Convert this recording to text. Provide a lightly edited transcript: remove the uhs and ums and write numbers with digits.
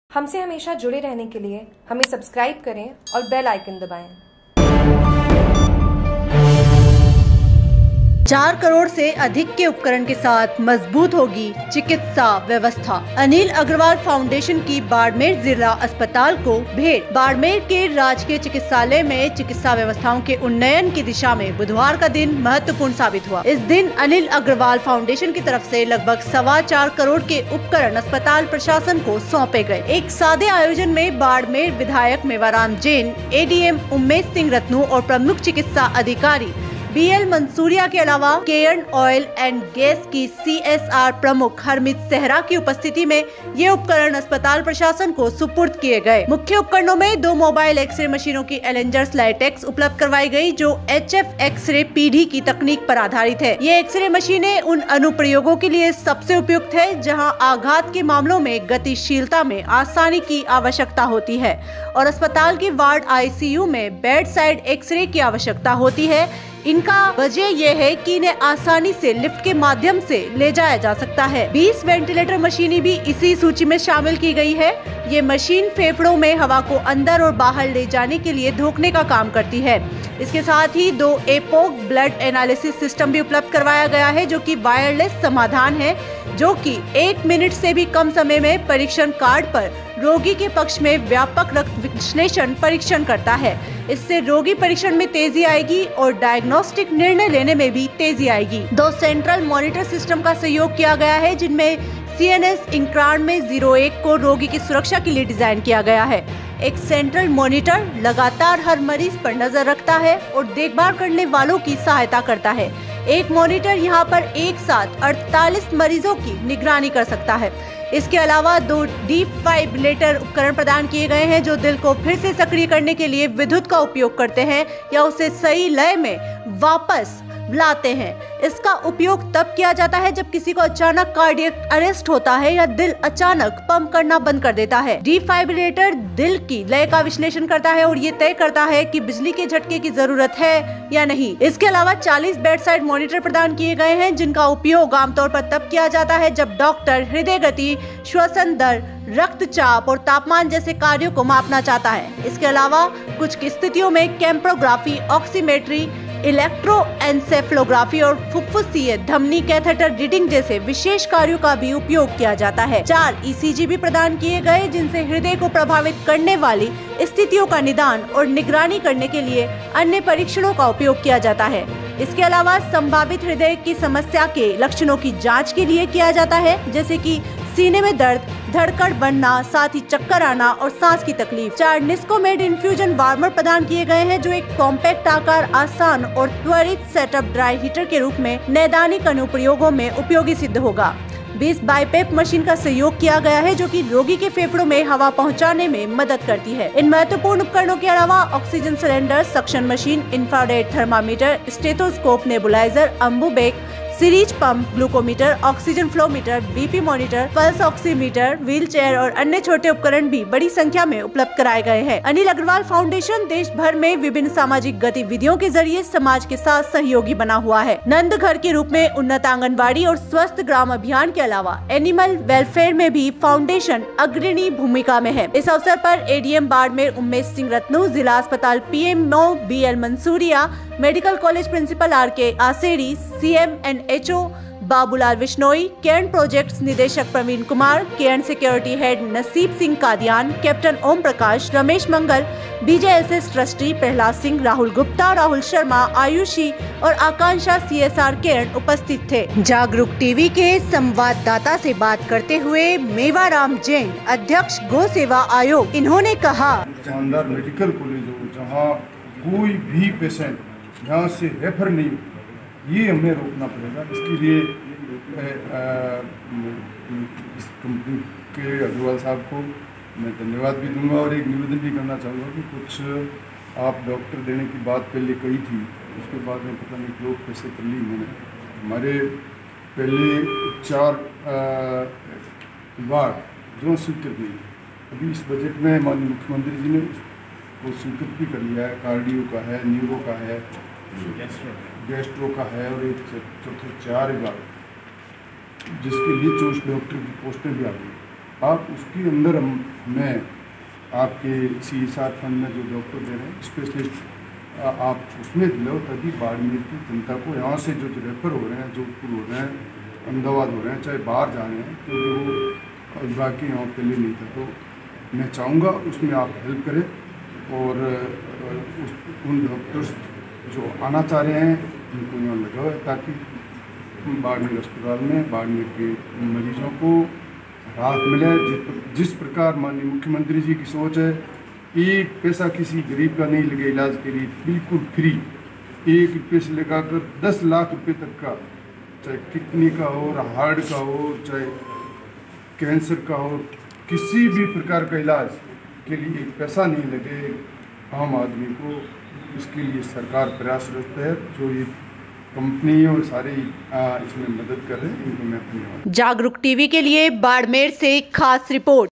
हमसे हमेशा जुड़े रहने के लिए हमें सब्सक्राइब करें और बेल आइकन दबाएं। 4 करोड़ से अधिक के उपकरण के साथ मजबूत होगी चिकित्सा व्यवस्था। अनिल अग्रवाल फाउंडेशन की बाड़मेर जिला अस्पताल को भेंट। बाड़मेर के राजकीय चिकित्सालय में चिकित्सा व्यवस्थाओं के उन्नयन की दिशा में बुधवार का दिन महत्वपूर्ण साबित हुआ। इस दिन अनिल अग्रवाल फाउंडेशन की तरफ से लगभग 4.25 करोड़ के उपकरण अस्पताल प्रशासन को सौंपे गए। एक सादे आयोजन में बाड़मेर विधायक मेवाराम जैन, ADM उमेश सिंह रत्नू और प्रमुख चिकित्सा अधिकारी BL मंसूरिया के अलावा केयर्न ऑयल एंड गैस की CSR प्रमुख हरमीत सेहरा की उपस्थिति में ये उपकरण अस्पताल प्रशासन को सुपुर्द किए गए। मुख्य उपकरणों में 2 मोबाइल एक्सरे मशीनों की एलेंजर्स लाइटेक्स उपलब्ध करवाई गई, जो HF एक्सरे पीढ़ी की तकनीक पर आधारित है। ये एक्सरे मशीनें उन अनुप्रयोगों के लिए सबसे उपयुक्त है जहां आघात के मामलों में गतिशीलता में आसानी की आवश्यकता होती है और अस्पताल की वार्ड ICU में बेड साइड एक्सरे की आवश्यकता होती है। इनका वजह यह है कि इन्हें आसानी से लिफ्ट के माध्यम से ले जाया जा सकता है। 20 वेंटिलेटर मशीनें भी इसी सूची में शामिल की गई है। ये मशीन फेफड़ों में हवा को अंदर और बाहर ले जाने के लिए धोखने का काम करती है। इसके साथ ही 2 एपोक ब्लड एनालिसिस सिस्टम भी उपलब्ध करवाया गया है, जो कि वायरलेस समाधान है, जो कि 1 मिनट से भी कम समय में परीक्षण कार्ड पर रोगी के पक्ष में व्यापक रक्त विश्लेषण परीक्षण करता है। इससे रोगी परीक्षण में तेजी आएगी और डायग्नोस्टिक निर्णय लेने में भी तेजी आएगी। 2 सेंट्रल मॉनिटर सिस्टम का सहयोग किया गया है, जिनमें CNS इंक्रान में 01 को रोगी की सुरक्षा के लिए डिजाइन किया गया है। एक सेंट्रल मॉनिटर लगातार हर मरीज पर नजर रखता है और देखभाल करने वालों की सहायता करता है। एक मॉनिटर यहाँ पर एक साथ 48 मरीजों की निगरानी कर सकता है। इसके अलावा 2 डिफाइब्रिलेटर उपकरण प्रदान किए गए हैं, जो दिल को फिर से सक्रिय करने के लिए विद्युत का उपयोग करते हैं या उसे सही लय में वापस लाते हैं। इसका उपयोग तब किया जाता है जब किसी को अचानक कार्डियक अरेस्ट होता है या दिल अचानक पंप करना बंद कर देता है। डिफाइब्रिलेटर दिल की लय का विश्लेषण करता है और ये तय करता है कि बिजली के झटके की जरूरत है या नहीं। इसके अलावा 40 बेड साइड मॉनिटर प्रदान किए गए हैं, जिनका उपयोग आमतौर पर तब किया जाता है जब डॉक्टर हृदय गति, श्वसन दर, रक्तचाप और तापमान जैसे कार्यों को मापना चाहता है। इसके अलावा कुछ स्थितियों में कैम्प्रोग्राफी, ऑक्सीमेट्री, इलेक्ट्रोएन्सेफलोग्राफी और फुफ्फुसीय धमनी कैथेटर रीडिंग जैसे विशेष कार्यों का भी उपयोग किया जाता है। 4 ECG भी प्रदान किए गए, जिनसे हृदय को प्रभावित करने वाली स्थितियों का निदान और निगरानी करने के लिए अन्य परीक्षणों का उपयोग किया जाता है। इसके अलावा संभावित हृदय की समस्या के लक्षणों की जांच के लिए किया जाता है, जैसे कि सीने में दर्द, धड़कन बनना, साथ ही चक्कर आना और सांस की तकलीफ। 4 निस्कोमेड इन्फ्यूजन वार्मर प्रदान किए गए हैं, जो एक कॉम्पैक्ट आकार, आसान और त्वरित सेटअप ड्राई हीटर के रूप में नैदानिक अनुप्रयोगों में उपयोगी सिद्ध होगा। 20 बाइपेप मशीन का सहयोग किया गया है, जो कि रोगी के फेफड़ों में हवा पहुंचाने में मदद करती है। इन महत्वपूर्ण उपकरणों के अलावा oxygen cylinder, suction machine, infrared thermometer, stethoscope, nebuliser, ambu bag, syringe pump, glucometer, oxygen flow meter, BP monitor, pulse oximeter, wheelchair और अन्य छोटे उपकरण भी बड़ी संख्या में उपलब्ध कराए गए हैं। अनिल अग्रवाल फाउंडेशन देश भर में विभिन्न सामाजिक गतिविधियों के जरिए समाज के साथ सहयोगी बना हुआ है। नंद घर के रूप में उन्नत आंगनबाड़ी और स्वस्थ ग्राम अभियान के अलावा एनिमल वेलफेयर में भी फाउंडेशन अग्रणी भूमिका में है। इस अवसर पर ADM बाड़मेर उमेश सिंह रत्नू, जिला अस्पताल PMO BL Mansuriya, medical college principal RK Aseri, CMNHO Babulal Bishnoi, Cairn projects निदेशक Praveen Kumar, Cairn security head Naseeb Singh Kadian, captain Om Prakash, Ramesh Mangal, BJSS trustee Prahlad Singh, Rahul Gupta, Rahul Sharma, Ayushi और आकांक्षा CSR केयर्न उपस्थित थे। जागरूक टीवी के संवाददाता से बात करते हुए मेवाराम जैन, अध्यक्ष गौ सेवा आयोग, इन्होंने कहा, शानदार मेडिकल कॉलेज हो जहाँ कोई भी पेशेंट यहाँ से रेफर नहीं, ये हमें रोकना पड़ेगा। इसके लिए इस कंपनी के अग्रवाल साहब को मैं धन्यवाद भी दूंगा और एक निवेदन भी करना चाहूँगा कि कुछ आप डॉक्टर देने की बात पहले कही थी, उसके बाद में पता नहीं लोग कैसे कर ली मैंने। हमारे पहले 4 विभाग जो स्वीकृत नहीं, अभी इस बजट में माननीय मुख्यमंत्री जी ने वो स्वीकृत भी कर लिया है। कार्डियो का है, न्यूरो का है, गैस्ट्रो का है और एक चौथे 4 विभाग, जिसके लिए 24 डॉक्टर की पोस्टें भी आ गई। आप उसके अंदर मैं आपके CSR फंड में जो डॉक्टर दे रहे हैं स्पेशलिस्ट आप उसमें दिलाओ, ताकि बाड़मेर की जनता को यहाँ से जो रेफर हो रहे हैं, जोधपुर हो रहे हैं, अहमदाबाद हो रहे हैं, चाहे बाहर जा रहे हैं, क्योंकि वो बाकी यहाँ पहले नहीं था। तो मैं चाहूँगा उसमें आप हेल्प करें और उन डॉक्टर्स जो आना चाह रहे हैं उनको यहाँ लगाओ, ताकि बाड़मेर अस्पताल में बाड़मेर के मरीजों को राहत मिले। जिस प्रकार माननीय मुख्यमंत्री जी की सोच है, एक पैसा किसी गरीब का नहीं लगे इलाज के लिए, बिल्कुल फ्री, 1 रुपये से लेकर 10 लाख रुपए तक का, चाहे किडनी का हो, हार्ट का हो, चाहे कैंसर का हो, किसी भी प्रकार का इलाज के लिए एक पैसा नहीं लगे आम आदमी को। इसके लिए सरकार प्रयासरत है। जो ये कंपनी और सारे इसमें मदद कर रहे हैं, इनको मैं धन्यवाद। जागरूक टीवी के लिए बाड़मेर से खास रिपोर्ट।